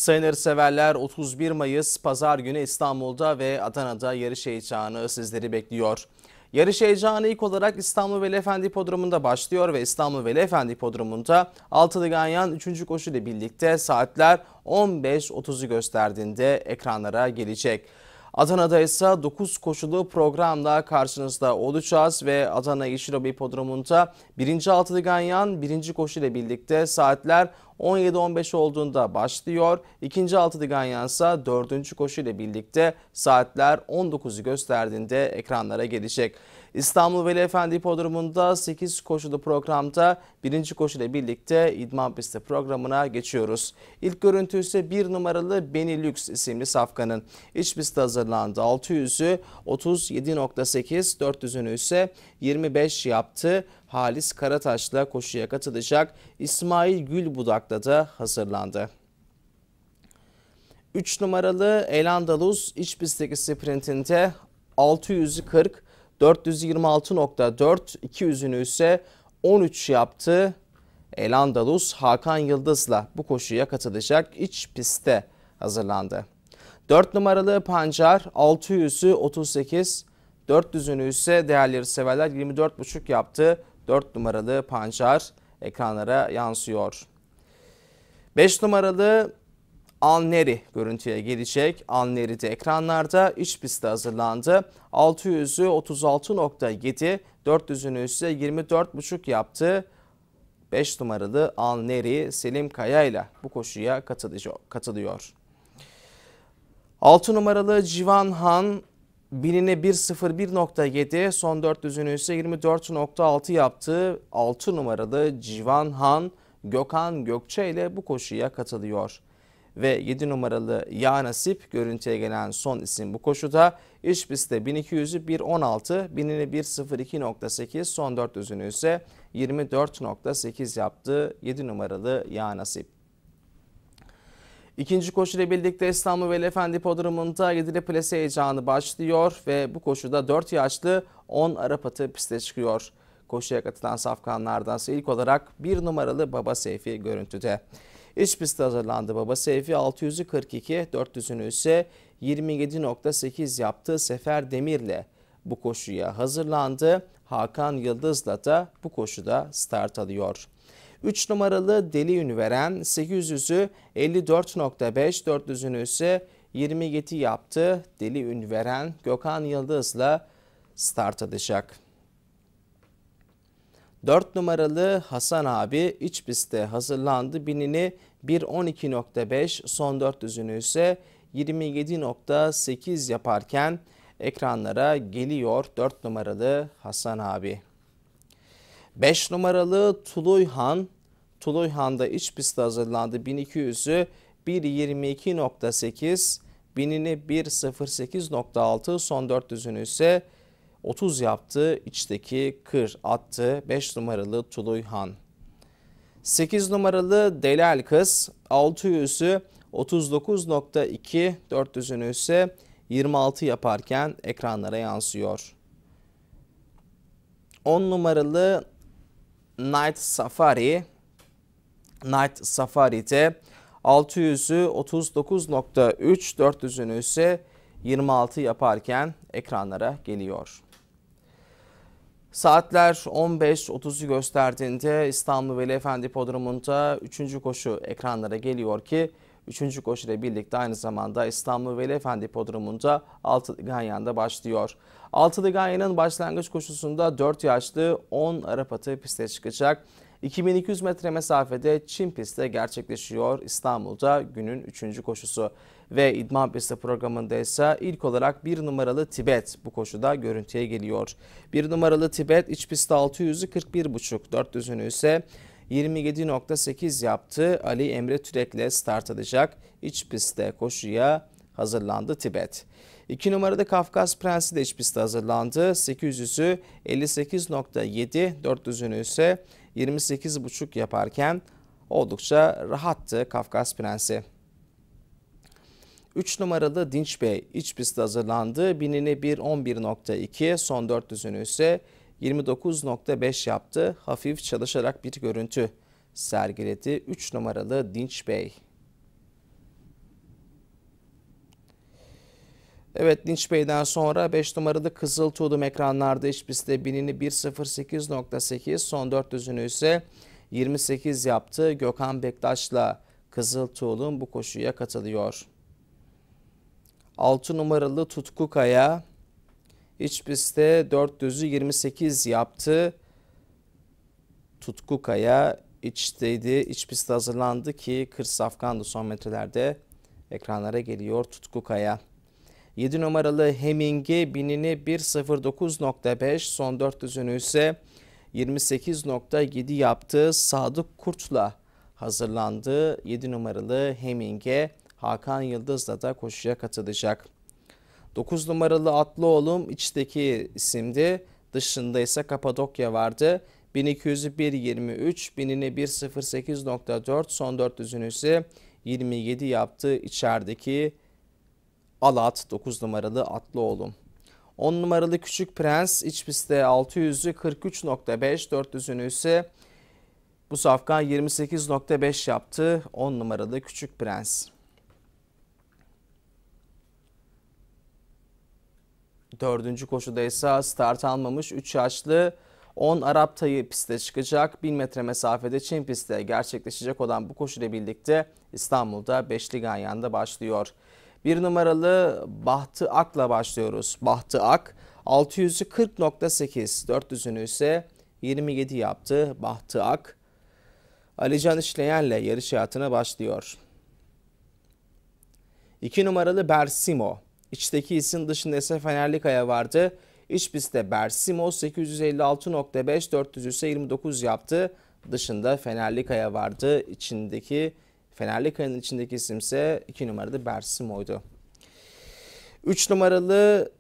Sayın yarışseverler, 31 Mayıs Pazar günü İstanbul'da ve Adana'da yarış heyecanı sizleri bekliyor. Yarış heyecanı ilk olarak İstanbul Veli Efendi Hipodromu'nda başlıyor ve İstanbul Veli Efendi Hipodromu'nda Altılı Ganyan 3. koşu ile birlikte saatler 15.30'u gösterdiğinde ekranlara gelecek. Adana'da ise 9 koşulu programla karşınızda olacağız ve Adana Yeşiloba Hipodromu'nda 1. Altılı Ganyan 1. koşu ile birlikte saatler 17.15 olduğunda başlıyor. 2. Altılı Ganyan ise 4. koşu ile birlikte saatler 19'u gösterdiğinde ekranlara gelecek. İstanbul Veli Efendi Hipodromu'nda 8 koşulu programda 1. koşu ile birlikte idman pisti programına geçiyoruz. İlk görüntü ise 1 numaralı Benilux isimli safkanın. İç pistte hazırlandı. 600'ü 37.8, 400'ünü ise 25 yaptı. Halis Karataş'la koşuya katılacak. İsmail Gülbudak'la da hazırlandı. 3 numaralı El Andalus iç pistteki sprintinde 600'ü 40, 426.4, 200'ünü ise 13 yaptı. El Andalus Hakan Yıldız'la bu koşuya katılacak. İç pistte hazırlandı. 4 numaralı Pancar 600'ü 38, 400'ünü ise değerli severler 24.5 yaptı. 4 numaralı Pancar ekranlara yansıyor. 5 numaralı Alneri görüntüye gelecek. Alneri de ekranlarda iç pistte hazırlandı. 600'ü 36.7, 400'ünü ise 24.5 yaptı. 5 numaralı Alneri Selim Kaya ile bu koşuya katılıyor. 6 numaralı Civan Han binine 1.01.7, son 400'ünü ise 24.6 yaptı. 6 numaralı Civan Han Gökhan Gökçe ile bu koşuya katılıyor. Ve 7 numaralı Ya Nasip görüntüye gelen son isim bu koşuda. İç pistte 1200'ü 1.16, binini 1.02.8, son 400'ünü ise 24.8 yaptı 7 numaralı Ya Nasip. İkinci koşuyla birlikte İstanbul Veli Efendi Hipodromu'nda 7'li plase heyecanı başlıyor ve bu koşuda 4 yaşlı 10 Arap atı piste çıkıyor. Koşuya katılan safkanlardansa ilk olarak 1 numaralı Baba Seyfi görüntüde. İç pistte hazırlandı Baba Seyfi 600'ü 42, 400'ünü ise 27.8 yaptı. Sefer Demir'le bu koşuya hazırlandı. Hakan Yıldız'la da bu koşuda start alıyor. 3 numaralı Deli Ünveren 800'ü 54.5, 400'ünü ise 27 yaptı. Deli Ünveren Gökhan Yıldız'la start alacak. 4 numaralı Hasan abi iç pistte hazırlandı. Binini 1.12.5, son 400'ünü ise 27.8 yaparken ekranlara geliyor 4 numaralı Hasan abi. 5 numaralı Tuluyhan. Tuluyhan da iç pistte hazırlandı. 1200'ü 1.22.8, binini 1.08.6, son 400'ünü ise 30 yaptı. İçteki kır attı 5 numaralı Tuluyhan. 8 numaralı Delal Kız 600'ü 39.2, 400'ünü ise 26 yaparken ekranlara yansıyor. 10 numaralı Night Safari. Night Safari'de 600'ü 39.3, 400'ünü ise 26 yaparken ekranlara geliyor. Saatler 15.30'u gösterdiğinde İstanbul Veli Efendi Hipodromu'nda 3. koşu ekranlara geliyor ki 3. koşu ile birlikte aynı zamanda İstanbul Veli Efendi Hipodromu'nda Altılı Ganyan'da başlıyor. Altılı Ganyan'ın başlangıç koşusunda 4 yaşlı 10 Arap atı piste çıkacak. 2200 metre mesafede Çim pistte gerçekleşiyor İstanbul'da günün 3. koşusu. Ve idman pisti programında ise ilk olarak 1 numaralı Tibet bu koşuda görüntüye geliyor. 1 numaralı Tibet iç pistte 600'ü 41.5, 400'ünü ise 27.8 yaptı. Ali Emre Türek'le start alacak. İç pistte koşuya hazırlandı Tibet. 2 numarada Kafkas Prensi de iç pistte hazırlandı. 800'ü 58.7, 400'ünü ise 28.5 yaparken oldukça rahattı Kafkas Prensi. 3 numaralı Dinç Bey iç pistte hazırlandı. Binini 1.11.2, son 400'ünü ise 29.5 yaptı. Hafif çalışarak bir görüntü sergiledi 3 numaralı Dinç Bey. Evet, Dinç Bey'den sonra 5 numaralı Kızıl Tulum ekranlarda iç pistte binini 1.08.8, son 400'ünü ise 28 yaptı. Gökhan Bektaş'la Kızıl Tulum bu koşuya katılıyor. 6 numaralı Tutku Kaya iç pistte 400'ü 28 yaptı. Tutku Kaya içteydi, iç pistte hazırlandı ki 40 safkandı, son metrelerde ekranlara geliyor Tutku Kaya. 7 numaralı Heming'i binini 1.09.5, son 400'ünü ise 28.7 yaptı. Sadık Kurt'la hazırlandı. 7 numaralı Heming'e Hakan Yıldız'la da koşuya katılacak. 9 numaralı Atlıoğlum içteki isimdi. Dışında ise Kapadokya vardı. 1200'ü 1.23, binini 1.08.4, son 400'ünü ise 27 yaptı. İçerideki Alat 9 numaralı Atlıoğlum. 10 numaralı Küçük Prens iç pistte 600'ü 43.5, 400'ünü ise bu safkan 28.5 yaptı. 10 numaralı Küçük Prens. 4. koşuda ise start almamış 3 yaşlı 10 Arap Tayı piste çıkacak. 1000 metre mesafede Çin pistte gerçekleşecek olan bu koşuyla birlikte İstanbul'da Beşli Ganyan'da başlıyor. 1 numaralı Bahtı Ak'la başlıyoruz. Bahtı Ak 600'ü 40.8, 400'ünü ise 27 yaptı. Bahtı Ak Alican İşleyen'le yarış hayatına başlıyor. 2 numaralı Bersimo. İçteki isim, dışında ise Fenerli Kaya vardı. İç pistte Bersimo 856.5, 400 ise 29 yaptı. Dışında Fenerli Kaya vardı. Fenerli Kaya'nın içindeki isim ise 2 numaralı Bersimo'ydu. 3 numaralı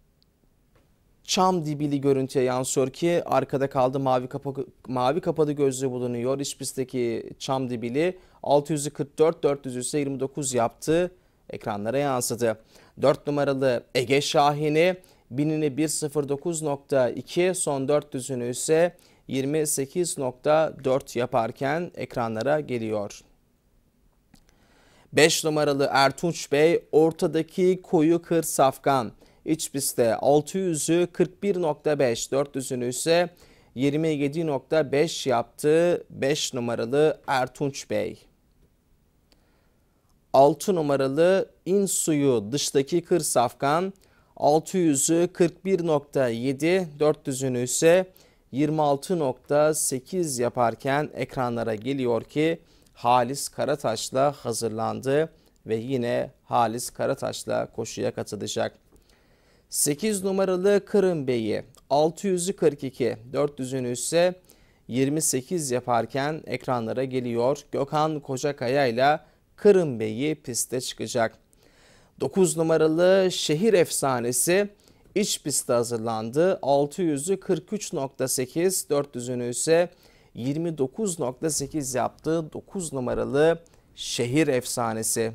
Çam Dibili görüntüye yansıyor ki arkada kaldı, mavi kapalı gözlüğü bulunuyor. İç pistteki Çam Dibili 600'ü 44, 400 ise 29 yaptı. Ekranlara yansıdı. 4 numaralı Ege Şahini binini 1.09.2, son 400'ünü ise 28.4 yaparken ekranlara geliyor. 5 numaralı Ertunç Bey ortadaki koyu kır safkan. İç pistte 600'ü 41.5, 400'ünü ise 27.5 yaptı 5 numaralı Ertunç Bey. 6 numaralı İnsu'yu dıştaki kır safkan 600'ü 41.7, 400'ünü ise 26.8 yaparken ekranlara geliyor ki Halis Karataş'la hazırlandı ve yine Halis Karataş'la koşuya katılacak. 8 numaralı Kırım Bey'i 600'ü 42, 400'ünü ise 28 yaparken ekranlara geliyor. Gökhan Kocakaya ile Kırım Bey'i piste çıkacak. 9 numaralı Şehir Efsanesi iç pistte hazırlandı. 600'ü 43.8, 400'ünü ise 29.8 yaptı. 9 numaralı Şehir Efsanesi.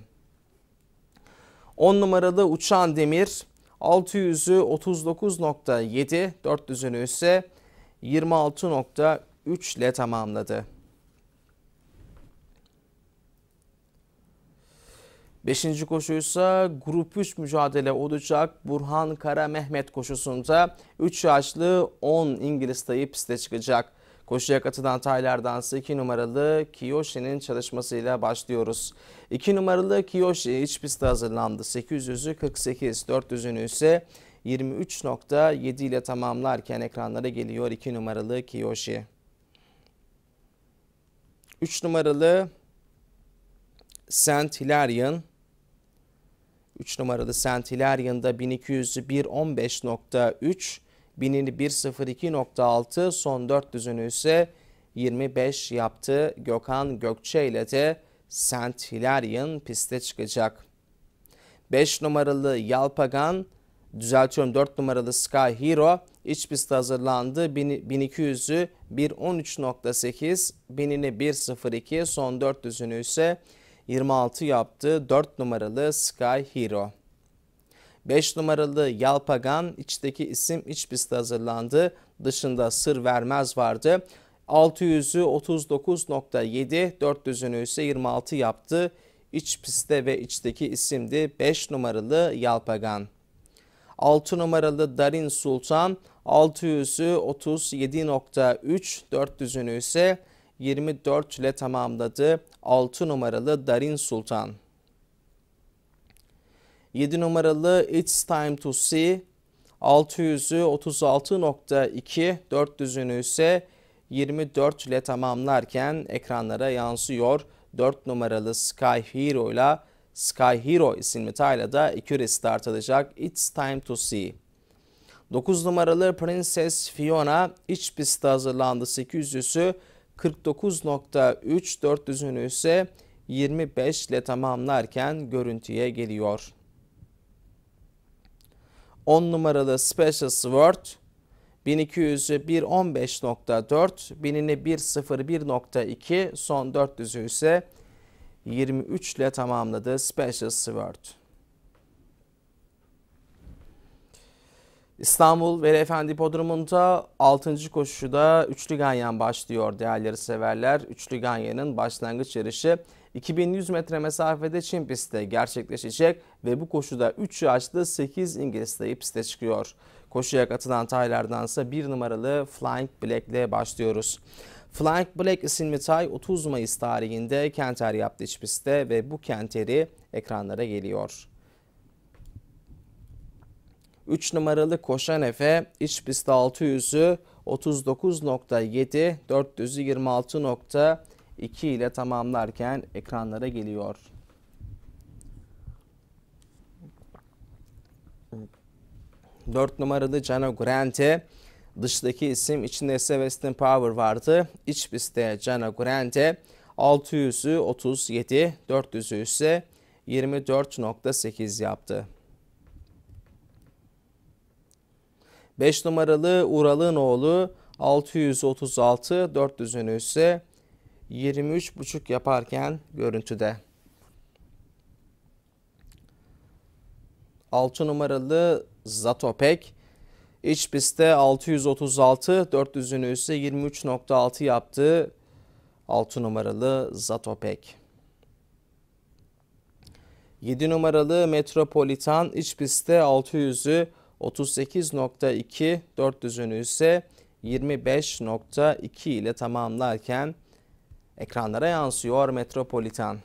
10 numaralı Uçan Demir 600'ü 39.7, 400'ünü ise 26.3 ile tamamladı. 5. koşuysa grup 3 mücadele olacak. Burhan Kara Mehmet koşusunda 3 yaşlı 10 İngiliz tayı piste çıkacak. Koşuya katılan taylardansa 2 numaralı Kiyoshi'nin çalışmasıyla başlıyoruz. 2 numaralı Kiyoshi iç pistte hazırlandı. 800'ü 48, 400'ünü ise 23.7 ile tamamlarken ekranlara geliyor 2 numaralı Kiyoshi. 3 numaralı Saint Hilarion. 3 numaralı Saint Hilarion'da 1200'ü 1.15.3, binini 1.02.6, son 400'ünü ise 25 yaptı. Gökhan Gökçe ile de Saint Hilarion piste çıkacak. 5 numaralı Yalpagan, 4 numaralı Sky Hero iç pistte hazırlandı. 1200'ü 1.13.8, binini 1.02, son 400'ünü ise 26 yaptı 4 numaralı Sky Hero. 5 numaralı Yalpagan içteki isim iç pistte hazırlandı. Dışında Sır Vermez vardı. 600'ü 39.7, 400'ünü ise 26 yaptı. İç pistte ve içteki isimdi 5 numaralı Yalpagan. 6 numaralı Darin Sultan 600'ü 37.3, 400'ünü ise 24 ile tamamladı. 6 numaralı Darin Sultan. 7 numaralı It's Time to See 600'ü 36.2, 400'ünü ise 24 ile tamamlarken ekranlara yansıyor. 4 numaralı Sky Hero ile Sky Hero isimli tayla da 2 restart alacak. It's Time to See. 9 numaralı Princess Fiona iç pistte hazırlandı. 800'ü 49.3, 400'ünü ise 25 ile tamamlarken görüntüye geliyor. 10 numaralı Special Sword 1200'ü 1.15.4, 1000'ini 1.01.2, son 400'ü ise 23 ile tamamladı Special Sword. İstanbul Veli Efendi Hipodromu'nda 6. koşuda üçlü ganyan başlıyor değerli severler. Üçlü ganyanın başlangıç yarışı 2100 metre mesafede Çim pistte gerçekleşecek ve bu koşuda 3 yaşlı 8 İngiliz dayı piste çıkıyor. Koşuya katılan taylardansa 1 numaralı Flying Black ile başlıyoruz. Flying Black isimli tay 30 Mayıs tarihinde Kenter yaptı iç pistte ve bu Kenter'i ekranlara geliyor. 3 numaralı Koşan Efe iç pistte 600'ü 39.7, 400'ü 26.2 ile tamamlarken ekranlara geliyor. Dört numaralı Cano Grande dıştaki isim, içinde ise Western Power vardı. İç pistte Cano Grande 600'ü 37, 400'ü ise 24.8 yaptı. 5 numaralı Ural'ın oğlu 636, 400'ünü ise 23.5 yaparken görüntüde. 6 numaralı Zatopek iç pistte 636, 400'ünü ise 23.6 yaptı. 6 numaralı Zatopek. 7 numaralı Metropolitan iç pistte 600'ü 38.2, 400'ünü ise 25.2 ile tamamlarken ekranlara yansıyor Metropolitan.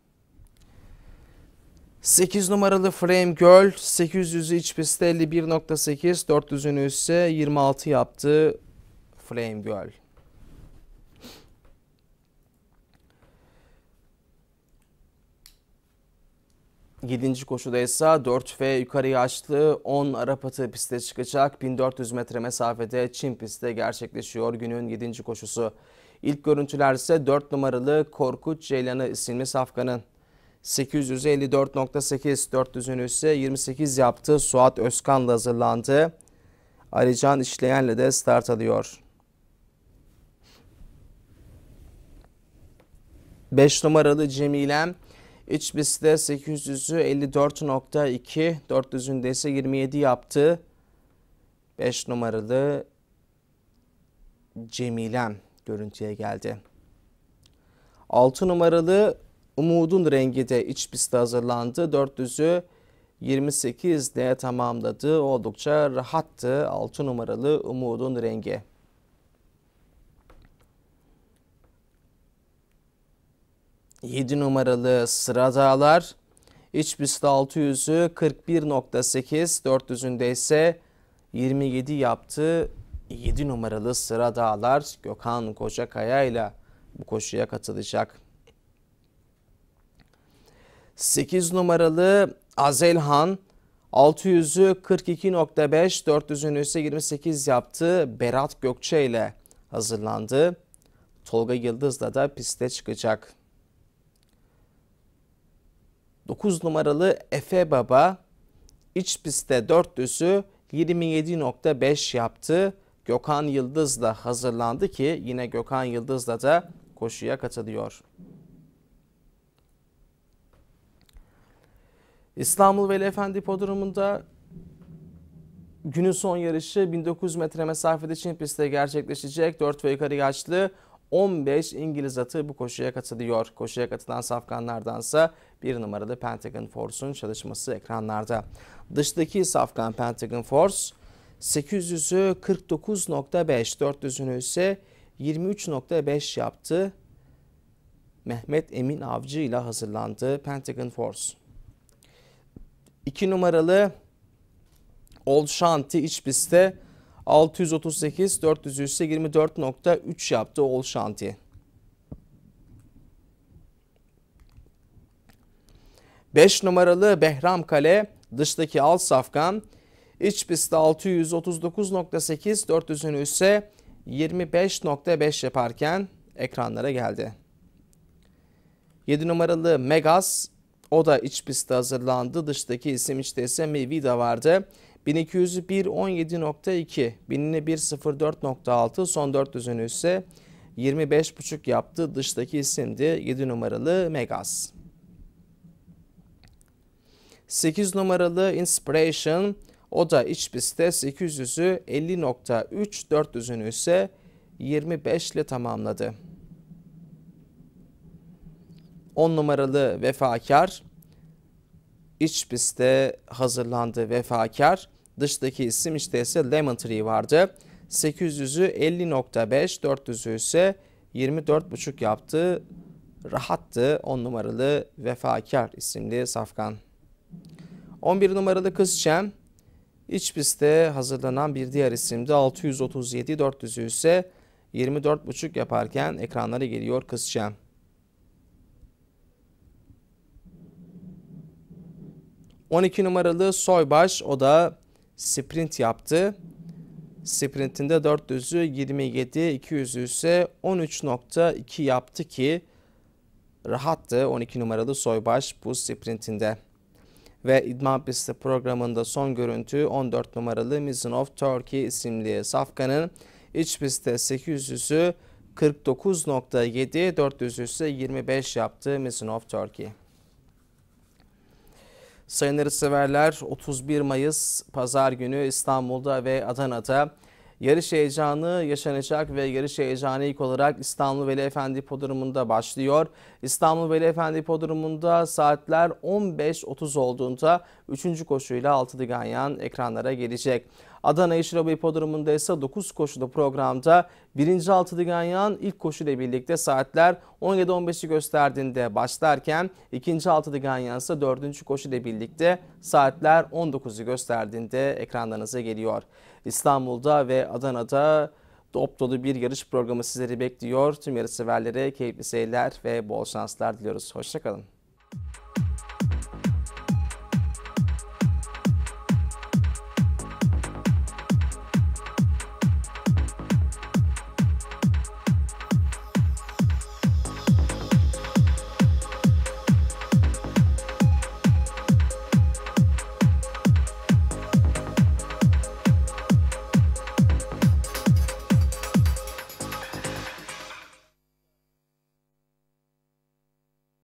8 numaralı Flame Girl 800'ü iç pistte 51.8, 400'ünü ise 26 yaptı Flame Girl. Yedinci koşuda ise 4 ve yukarı yaşlı 10 Arap atı piste çıkacak. 1400 metre mesafede Çim pistte gerçekleşiyor günün 7. koşusu. İlk görüntüler ise 4 numaralı Korkut Ceylanı isimli safkanın. 854.8, 400'ünü ise 28 yaptı. Suat Özkan'la hazırlandı. Alican İşleyen'le de start alıyor. 5 numaralı Cemilem İç pistte 800'ü 54.2, 400'ünde ise 27 yaptı. 5 numaralı Cemilem görüntüye geldi. 6 numaralı Umudun Rengi de iç pistte hazırlandı. 400'ü 28'de tamamladı. Oldukça rahattı 6 numaralı Umudun Rengi. 7 numaralı Sıra Dağlar iç pistte 600'ü 41.8, 400'ünde ise 27 yaptı. 7 numaralı Sıra Dağlar Gökhan Kocakaya ile bu koşuya katılacak. 8 numaralı Azelhan 600'ü 42.5, 400'ünü ise 28 yaptı. Berat Gökçe ile hazırlandı. Tolga Yıldız'la da piste çıkacak. 9 numaralı Efe Baba iç pistte 400'ü 27.5 yaptı. Gökhan Yıldız'la hazırlandı ki yine Gökhan Yıldız'la da koşuya katılıyor. İstanbul Veli Efendi Hipodromu'nda günün son yarışı 1900 metre mesafede Çim pistte gerçekleşecek. 4 ve yukarı yaşlı 15 İngiliz atı bu koşuya katılıyor. Koşuya katılan safkanlardansa 1 numaralı Pentagon Force'un çalışması ekranlarda. Dıştaki safkan Pentagon Force 800'ü 49.5, 400'ünü ise 23.5 yaptı. Mehmet Emin Avcı ile hazırlandı Pentagon Force. 2 numaralı Old Shanty iç pistte 638, 400'ü ise 24.3 yaptı Old Shanty. Beş numaralı Behram Kale dıştaki alt safkan iç pistte 639.8, 400'ünü ise 25.5 yaparken ekranlara geldi. 7 numaralı Megas, o da iç pistte hazırlandı. Dıştaki isim işte ise Mevida vardı. 1200'ü 1.17.2, 1000'ini 1.04.6, son 400'ünü ise 25.5 yaptı. Dıştaki isimdi 7 numaralı Megas. 8 numaralı Inspiration, o da iç pistte 800'ü 50.3, 400'ünü ise 25 ile tamamladı. 10 numaralı Vefakar iç pistte hazırlandı Vefakar. Dıştaki isim işte ise Lemon Tree vardı. 800'ü 50.5, 400'ü ise 24.5 yaptı. Rahattı 10 numaralı Vefakar isimli safkan. 11 numaralı Kızçem iç pistte hazırlanan bir diğer isimdi. 637, 400'ü ise 24.5 yaparken ekranlara geliyor Kızçem. 12 numaralı Soybaş, o da sprint yaptı. Sprintinde 400'ü 27, 200'ü ise 13.2 yaptı ki rahattı 12 numaralı Soybaş bu sprintinde. Ve İdman Pisti programında son görüntü 14 numaralı Mission of Turkey isimli safkanın iç pistte 800'ü 49.7, 400'ü ise 25 yaptı Mission of Turkey. Sayın yarışseverler, 31 Mayıs Pazar günü İstanbul'da ve Adana'da yarış heyecanı yaşanacak ve yarış heyecanı ilk olarak İstanbul Veli Efendi Hipodromu'nda başlıyor. İstanbul Veli Efendi Hipodromu'nda saatler 15.30 olduğunda 3. koşuyla Altılı Ganyan ekranlara gelecek. Adana Yeşilova Hipodromu'nda ise 9 koşulu programda 1. Altılı Ganyan ilk koşuyla birlikte saatler 17.15'i gösterdiğinde başlarken 2. Altılı Ganyan ise 4. koşuyla birlikte saatler 19'u gösterdiğinde ekranlarınıza geliyor. İstanbul'da ve Adana'da dop dolu bir yarış programı sizleri bekliyor. Tüm yarış severlere keyifli seyirler ve bol şanslar diliyoruz. Hoşça kalın.